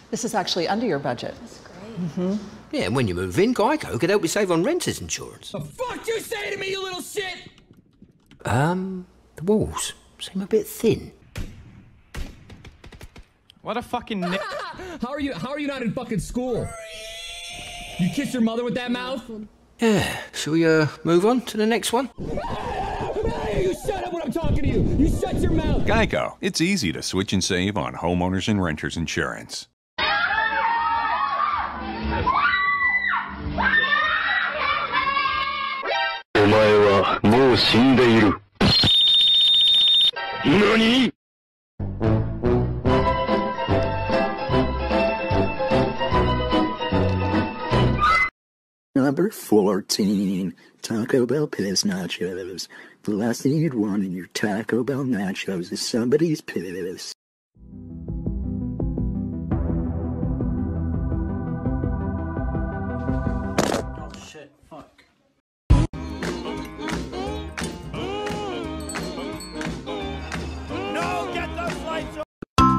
This is actually under your budget. That's great. Yeah, and when you move in, Geico could help you save on renter's insurance. The fuck you say to me, you little shit? The walls seem a bit thin. What a fucking... How are you not in fucking school? You kiss your mother with that mouth? Yeah, shall we, move on to the next one? You shut up when I'm talking to you! You shut your mouth! Geico. It's easy to switch and save on homeowners and renters insurance. お前はもう死んでいる。何？ Number 14, Taco Bell piss nachos. The last thing you'd want in your Taco Bell nachos is somebody's piss. Oh shit, fuck. No, get those lights on!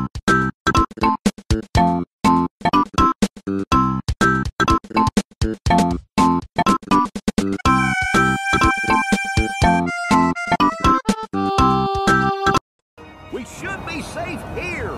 We should be safe here.